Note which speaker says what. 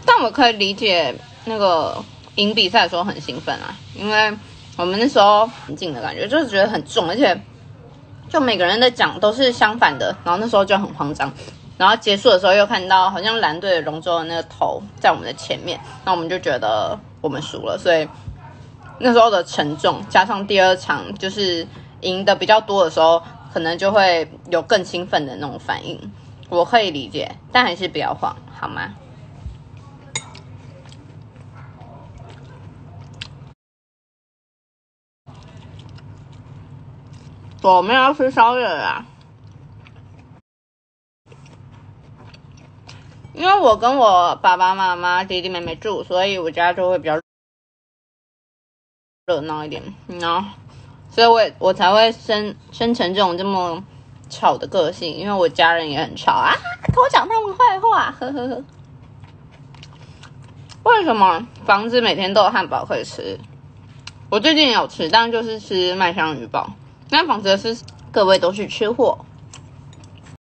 Speaker 1: 但我可以理解那个赢比赛的时候很兴奋啊，因为我们那时候很近的感觉，就是觉得很重，而且就每个人的奖都是相反的，然后那时候就很慌张。然后结束的时候又看到好像蓝队的龙舟的那个头在我们的前面，那我们就觉得我们输了，所以那时候的沉重加上第二场就是赢的比较多的时候，可能就会有更兴奋的那种反应，我可以理解，但还是不要慌，好吗？我们要吃宵夜啦，因为我跟我爸爸妈妈、弟弟妹妹住，所以我家就会比较热闹一点，然后所以我才会生成这种这么吵的个性，因为我家人也很吵啊，偷讲他们坏话，呵呵呵。为什么房子每天都有汉堡可以吃？我最近也有吃，但就是吃麦香鱼堡。那房子是各位都是吃货。